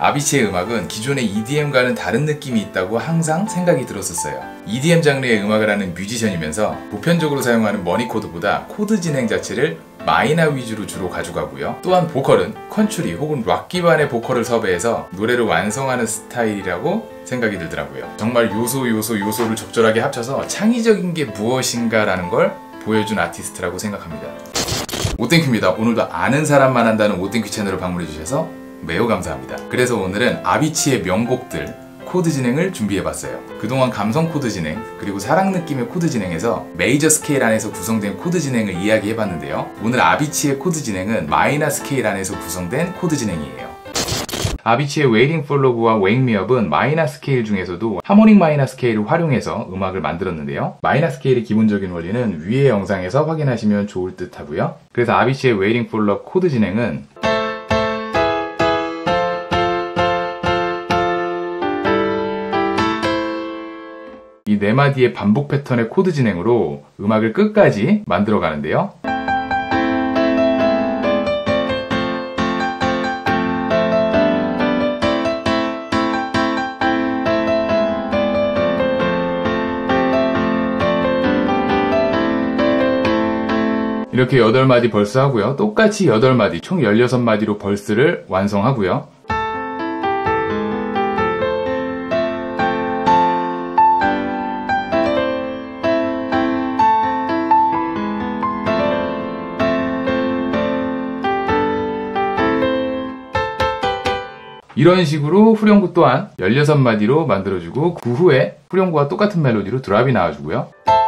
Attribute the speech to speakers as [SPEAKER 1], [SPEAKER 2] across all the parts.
[SPEAKER 1] 아비치의 음악은 기존의 EDM과는 다른 느낌이 있다고 항상 생각이 들었었어요. EDM 장르의 음악을 하는 뮤지션이면서 보편적으로 사용하는 머니 코드보다 코드 진행 자체를 마이너 위주로 주로 가져가고요. 또한 보컬은 컨츄리 혹은 락 기반의 보컬을 섭외해서 노래를 완성하는 스타일이라고 생각이 들더라고요. 정말 요소를 적절하게 합쳐서 창의적인 게 무엇인가 라는 걸 보여준 아티스트라고 생각합니다. 오땡큐입니다. 오늘도 아는 사람만 한다는 오땡큐 채널을 방문해 주셔서 매우 감사합니다. 그래서 오늘은 아비치의 명곡들 코드 진행을 준비해봤어요. 그동안 감성 코드 진행 그리고 사랑 느낌의 코드 진행에서 메이저 스케일 안에서 구성된 코드 진행을 이야기해봤는데요. 오늘 아비치의 코드 진행은 마이너 스케일 안에서 구성된 코드 진행이에요. 아비치의 Waiting for Love와 Wake Me Up은 마이너 스케일 중에서도 하모닉 마이너 스케일을 활용해서 음악을 만들었는데요. 마이너 스케일의 기본적인 원리는 위의 영상에서 확인하시면 좋을 듯 하고요. 그래서 아비치의 Waiting for Love 코드 진행은 이 4마디의 반복 패턴의 코드 진행으로 음악을 끝까지 만들어 가는데요. 이렇게 8마디 벌스 하고요. 똑같이 8마디, 총 16마디로 벌스를 완성하고요. 이런 식으로 후렴구 또한 16마디로 만들어주고 그 후에 후렴구와 똑같은 멜로디로 드랍이 나와주고요.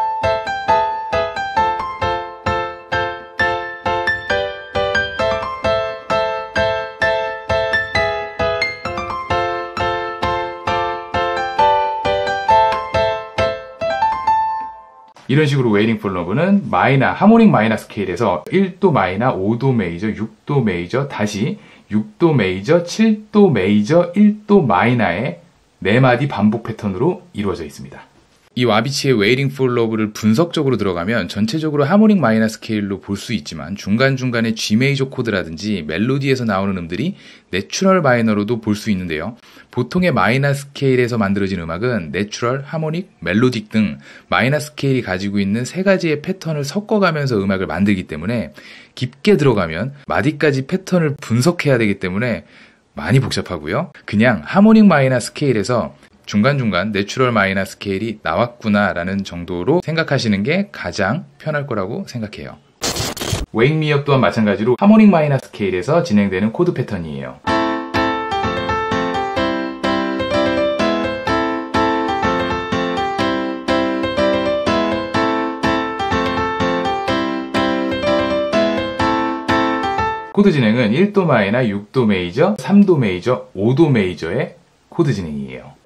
[SPEAKER 1] 이런 식으로 Waiting for Love는 마이너, 하모닉 마이너 스케일에서 1도 마이너, 5도 메이저, 6도 메이저, 다시 6도 메이저, 7도 메이저, 1도 마이너의 4마디 반복 패턴으로 이루어져 있습니다. 이 아비치의 Waiting for Love를 분석적으로 들어가면 전체적으로 하모닉 마이너 스케일로 볼 수 있지만 중간중간에 G 메이저 코드라든지 멜로디에서 나오는 음들이 내추럴 마이너로도 볼 수 있는데요. 보통의 마이너 스케일에서 만들어진 음악은 내추럴, 하모닉, 멜로딕 등 마이너 스케일이 가지고 있는 3가지의 패턴을 섞어가면서 음악을 만들기 때문에 깊게 들어가면 마디까지 패턴을 분석해야 되기 때문에 많이 복잡하고요. 그냥 하모닉 마이너 스케일에서 중간중간 내추럴 마이너 스케일이 나왔구나 라는 정도로 생각하시는 게 가장 편할 거라고 생각해요. Wake Me Up 또한 마찬가지로 하모닉 마이너 스케일에서 진행되는 코드 패턴이에요. 코드 진행은 1도 마이너, 6도 메이저, 3도 메이저, 5도 메이저의 코드 진행이에요.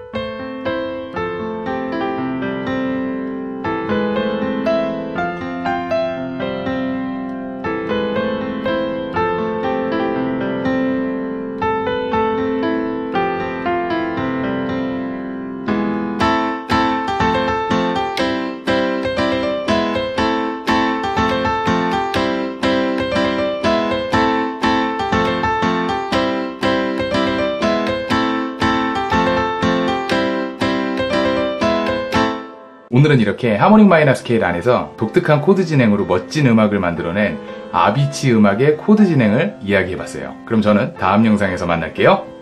[SPEAKER 1] 오늘은 이렇게 하모닉 마이너 스케일 안에서 독특한 코드 진행으로 멋진 음악을 만들어낸 아비치 음악의 코드 진행을 이야기해봤어요. 그럼 저는 다음 영상에서 만날게요.